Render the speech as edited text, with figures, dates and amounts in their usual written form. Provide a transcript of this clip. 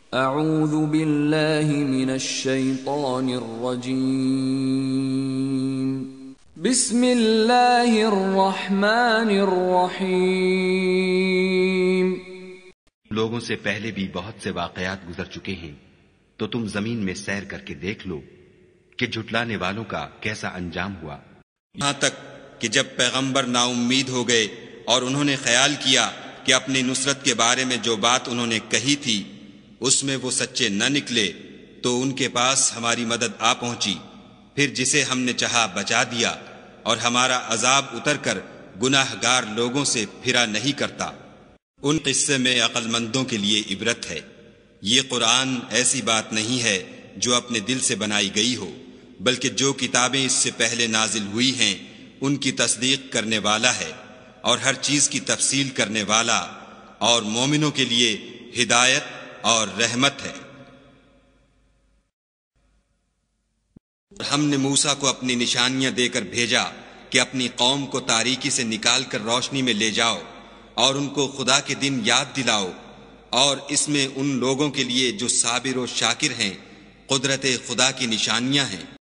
اعوذ باللہ من الشیطان الرجیم بسم اللہ الرحمن الرحیم۔ لوگوں سے پہلے بھی بہت سے واقعات گزر چکے ہیں، تو تم زمین میں سیر کر کے دیکھ لو کہ جھٹلانے والوں کا کیسا انجام ہوا۔ یہاں تک کہ جب پیغمبر نا امید ہو گئے اور انہوں نے خیال کیا کہ اپنی نصرت کے بارے میں جو بات انہوں نے کہی تھی اس میں وہ سچے نہ نکلے، تو ان کے پاس ہماری مدد آ پہنچی، پھر جسے ہم نے چاہا بچا دیا، اور ہمارا عذاب اتر کر گناہ گار لوگوں سے پھرا نہیں کرتا۔ ان قصے میں عقل مندوں کے لیے عبرت ہے۔ یہ قرآن ایسی بات نہیں ہے جو اپنے دل سے بنائی گئی ہو، بلکہ جو کتابیں اس سے پہلے نازل ہوئی ہیں ان کی تصدیق کرنے والا ہے، اور ہر چیز کی تفصیل کرنے والا، اور مومنوں کے لیے ہدایت اور رحمت ہے۔ ہم نے موسیٰ کو اپنی نشانیاں دے کر بھیجا کہ اپنی قوم کو تاریکی سے نکال کر روشنی میں لے جاؤ، اور ان کو خدا کے دن یاد دلاؤ، اور اس میں ان لوگوں کے لیے جو صابر و شاکر ہیں قدرت خدا کی نشانیاں ہیں۔